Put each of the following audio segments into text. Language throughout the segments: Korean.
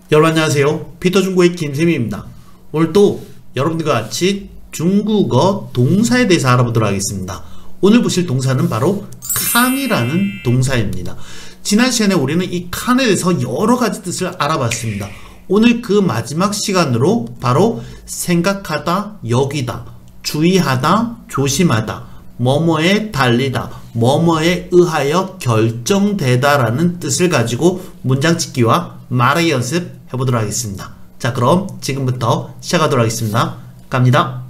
여러분 안녕하세요. 피터중국의 김쌤입니다. 오늘 또 여러분들과 같이 중국어 동사에 대해서 알아보도록 하겠습니다. 오늘 보실 동사는 바로 칸이라는 동사입니다. 지난 시간에 우리는 이 칸에 대해서 여러가지 뜻을 알아봤습니다. 오늘 그 마지막 시간으로 바로 생각하다, 여기다, 주의하다, 조심하다, 뭐뭐에 달리다, 뭐뭐에 의하여 결정되다 라는 뜻을 가지고 문장 짓기와 말의 연습 해보도록 하겠습니다. 자, 그럼 지금부터 시작하도록 하겠습니다. 갑니다.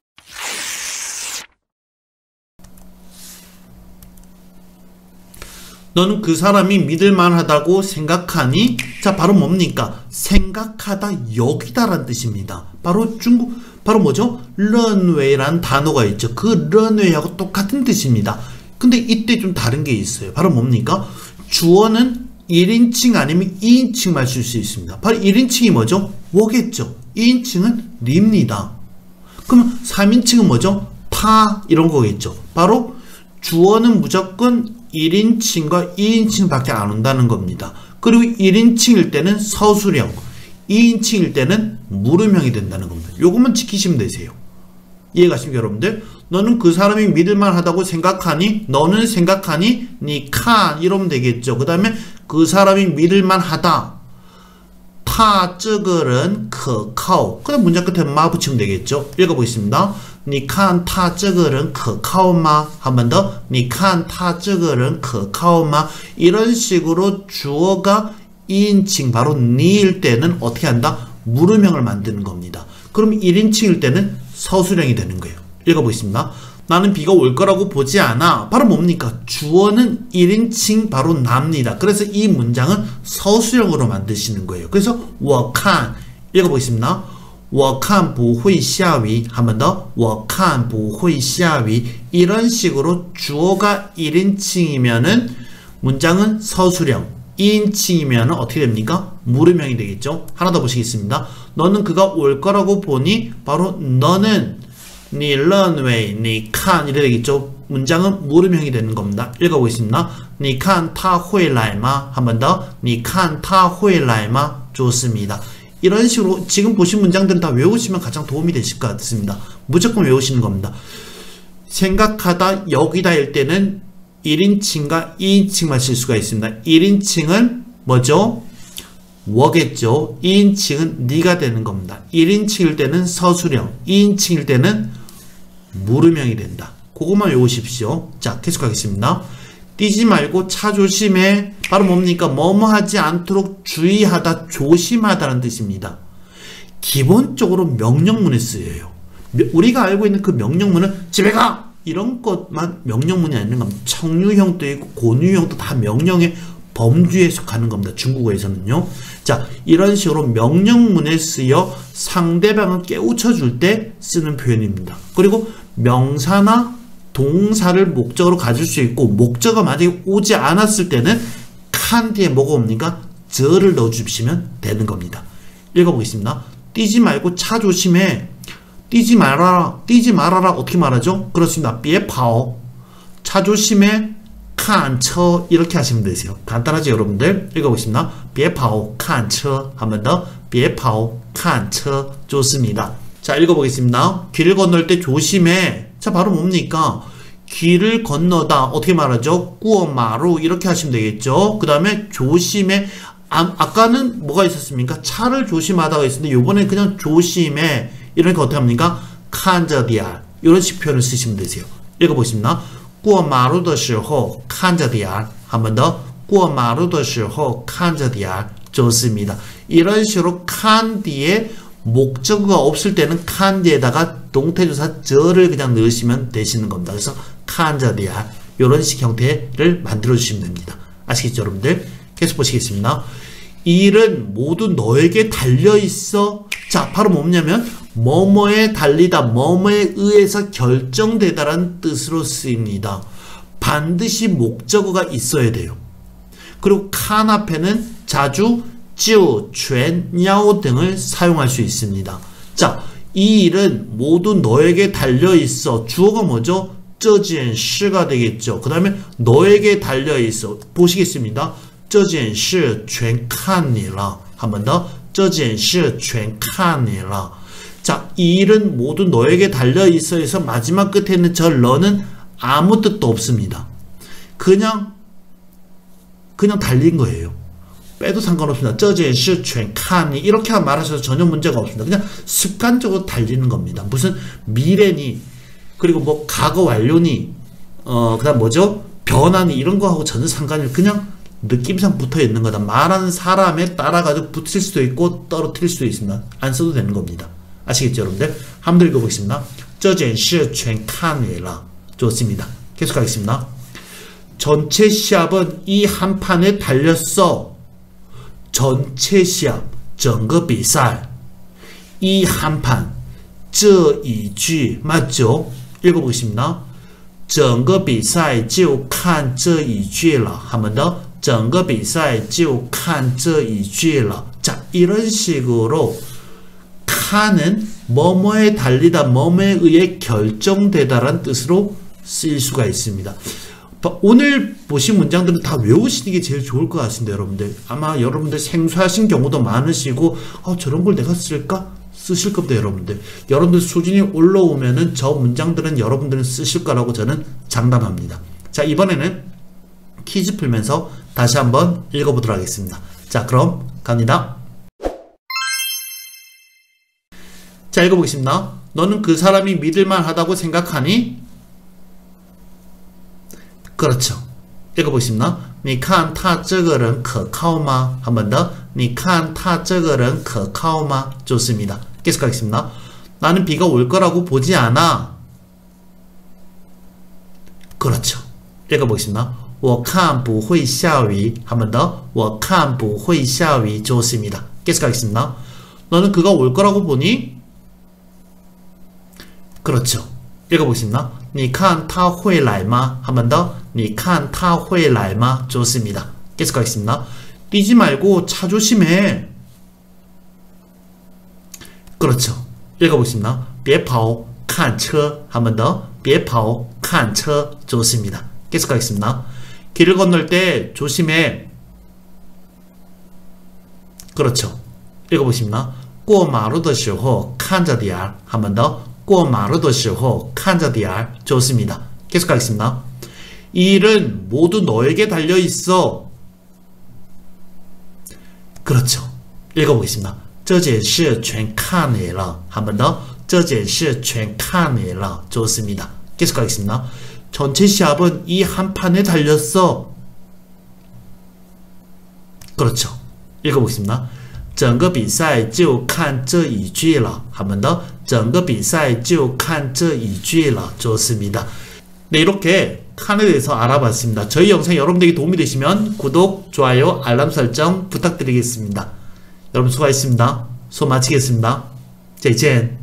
너는 그 사람이 믿을만하다고 생각하니? 자, 바로 뭡니까? 생각하다, 여기다 라는 뜻입니다. 바로 뭐죠? 런웨이라는 단어가 있죠. 그 런웨이하고 똑같은 뜻입니다. 근데 이때 좀 다른 게 있어요. 바로 뭡니까? 주어는 1인칭 아니면 2인칭만 쓸 수 있습니다. 바로 1인칭이 뭐죠? 워겠죠. 2인칭은 니입니다. 그러면 3인칭은 뭐죠? 타 이런 거겠죠. 바로 주어는 무조건 1인칭과 2인칭 밖에 안 온다는 겁니다. 그리고 1인칭일 때는 서술형, 2인칭일 때는 물음형이 된다는 겁니다. 요것만 지키시면 되세요. 이해가십니까 여러분들? 너는 그 사람이 믿을만하다고 생각하니? 너는 생각하니? 니 칸 이러면 되겠죠. 그 다음에 그 사람이 믿을만하다. 타 쯔거른 커카오. 그 다음 문장 끝에 마 붙이면 되겠죠. 읽어보겠습니다. 니 칸 타 쯔거른 커카오마. 한 번 더. 니 칸 타 쯔거른 커카오마. 이런 식으로 주어가 2인칭 바로 니일 때는 어떻게 한다? 물음형을 만드는 겁니다. 그럼 1인칭일 때는 서술형이 되는 거예요. 읽어보겠습니다. 나는 비가 올 거라고 보지 않아. 바로 뭡니까? 주어는 1인칭 바로 납니다. 그래서 이 문장은 서술형으로 만드시는 거예요. 그래서 我看 읽어보겠습니다. 我看不会下雨. 한 번 더. 我看不会下雨. 이런 식으로 주어가 1인칭이면은 문장은 서술형, 2인칭이면 어떻게 됩니까? 물음형이 되겠죠. 하나 더 보시겠습니다. 너는 그가 올 거라고 보니? 바로 너는 니 런웨이, 니 칸 이래 되겠죠. 문장은 물음형이 되는 겁니다. 읽어보겠습니다. 니 칸 타会来吗? 한 번 더. 니 칸 타会来吗? 좋습니다. 이런 식으로 지금 보신 문장들은 다 외우시면 가장 도움이 되실 것 같습니다. 무조건 외우시는 겁니다. 생각하다, 여기다일 때는 1인칭과 2인칭만 쓸 수가 있습니다. 1인칭은 뭐죠? 워겠죠. 2인칭은 니가 되는 겁니다. 1인칭일 때는 서술형, 2인칭일 때는 물음형이 된다. 그것만 외우십시오. 자, 계속하겠습니다. 뛰지 말고 차 조심해. 바로 뭡니까? 뭐뭐 하지 않도록 주의하다, 조심하다는 뜻입니다. 기본적으로 명령문에 쓰여요. 우리가 알고 있는 그 명령문은 집에 가! 이런 것만 명령문이 아닌 겁니다. 청유형도 있고 고유형도 다 명령의 범주에 속하는 겁니다. 중국어에서는요. 자, 이런 식으로 명령문에 쓰여 상대방을 깨우쳐줄 때 쓰는 표현입니다. 그리고 명사나 동사를 목적으로 가질 수 있고, 목적어가 만약에 오지 않았을 때는 칸 뒤에 뭐가 옵니까? 저를 넣어주시면 되는 겁니다. 읽어보겠습니다. 뛰지 말고 차 조심해. 뛰지 말아라 어떻게 말하죠? 그렇습니다. 비에파오. 차 조심해. 칸처 이렇게 하시면 되세요. 간단하죠 여러분들? 읽어보겠습니다. 비에파오 칸처. 한 번 더. 비에파오 칸처. 좋습니다. 자, 읽어보겠습니다. 길을 건널 때 조심해. 자, 바로 뭡니까? 길을 건너다 어떻게 말하죠? 꾸어마루 이렇게 하시면 되겠죠. 그 다음에 조심해. 아까는 뭐가 있었습니까? 차를 조심하다가 있었는데 요번에 그냥 조심해. 이러니까 어떻게 합니까? 칸저디알 이런 식 표현을 쓰시면 되세요. 읽어보겠습니다. 过马路的时候看着点儿. 한 번 더. 过马路的时候看着点儿. 좋습니다. 이런 식으로 칸 뒤에 목적어가 없을 때는 칸 뒤에다가 동태조사 저를 그냥 넣으시면 되시는 겁니다. 그래서 칸着点儿이런 식 형태를 만들어 주시면 됩니다. 아시겠죠 여러분들? 계속 보시겠습니다. 이 일은 모두 너에게 달려있어. 자, 바로 뭐냐면 뭐뭐에 달리다, 뭐뭐에 의해서 결정되다라는 뜻으로 쓰입니다. 반드시 목적어가 있어야 돼요. 그리고 칸 앞에는 자주 쯔, 촨, 냐오 등을 사용할 수 있습니다. 자, 이 일은 모두 너에게 달려있어. 주어가 뭐죠? 这件事가 되겠죠. 그 다음에 너에게 달려있어. 보시겠습니다. 这件事全看你了. 한 번 더. 这件事全看你了. 자, 이 일은 모두 너에게 달려있어에서 마지막 끝에 있는 저 러는 아무 뜻도 없습니다. 그냥 달린 거예요. 빼도 상관없습니다. 这件事全看你 이렇게 말하셔도 전혀 문제가 없습니다. 그냥 습관적으로 달리는 겁니다. 무슨 미래니 그리고 뭐 과거 완료니 그다음 뭐죠? 변화니 이런 거하고 전혀 상관이 없어요. 그냥 느낌상 붙어 있는 거다. 말하는 사람에 따라가지고 붙일 수도 있고 떨어뜨릴 수도 있습니다. 안 써도 되는 겁니다. 아시겠죠, 여러분들? 한번 읽어보겠습니다. 这件事全看你了. 좋습니다. 계속하겠습니다. 전체 시합은 이 한 판에 달렸어. 전체 시합, 整个比赛. 이 한 판, 这一句 맞죠? 읽어보겠습니다. 整个比赛就看这一句了. 한 번 더. 整个比赛就看这一句了. 자, 이런 식으로 칸은 뭐뭐에 달리다, 뭐뭐에 의해 결정되다라는 뜻으로 쓰일 수가 있습니다. 오늘 보신 문장들은 다 외우시는 게 제일 좋을 것 같습니다, 여러분들. 아마 여러분들 생소하신 경우도 많으시고, 저런 걸 내가 쓸까? 쓰실 겁니다, 여러분들. 여러분들 수준이 올라오면은 저 문장들은 여러분들은 쓰실 거라고 저는 장담합니다. 자, 이번에는 퀴즈 풀면서 다시 한번 읽어보도록 하겠습니다. 자, 그럼 갑니다. 자, 읽어보겠습니다. 너는 그 사람이 믿을만 하다고 생각하니? 그렇죠. 읽어보겠습니다. 你看他这个人可靠吗? 한 번 더. 你看他这个人可靠吗? 좋습니다. 계속하겠습니다. 나는 비가 올 거라고 보지 않아. 그렇죠. 읽어보겠습니다. 我看不会下雨. 한 번 더. 我看不会下雨. 좋습니다. 계속하겠습니다. 너는 그가 올 거라고 보니? 그렇죠. 읽어보겠습니다. 你看他会来吗? 한 번 더. 你看他会来吗? 좋습니다. 계속하겠습니다. 뛰지 말고 차 조심해. 그렇죠. 읽어보겠습니다. 别跑看车. 한 번 더. 别跑看车. 좋습니다. 계속하겠습니다. 길을 건널 때 조심해. 그렇죠. 읽어보겠습니다. 过马路的时候看着点. 한 번 더. 过马路的时候看着点. 좋습니다. 계속하겠습니다. 이 일은 모두 너에게 달려있어. 그렇죠. 읽어보겠습니다. 这件事全看你了. 한 번 더. 这件事全看你了. 좋습니다. 계속하겠습니다. 전체 시합은 이 한 판에 달렸어. 그렇죠. 읽어보겠습니다. 整个比赛就看这一句了. 한 번 더. 整个比赛就看这一句了. 좋습니다. 네, 이렇게 칸에 대해서 알아봤습니다. 저희 영상이 여러분들에게 도움이 되시면 구독, 좋아요, 알람 설정 부탁드리겠습니다. 여러분 수고하셨습니다. 수업 마치겠습니다. 再见.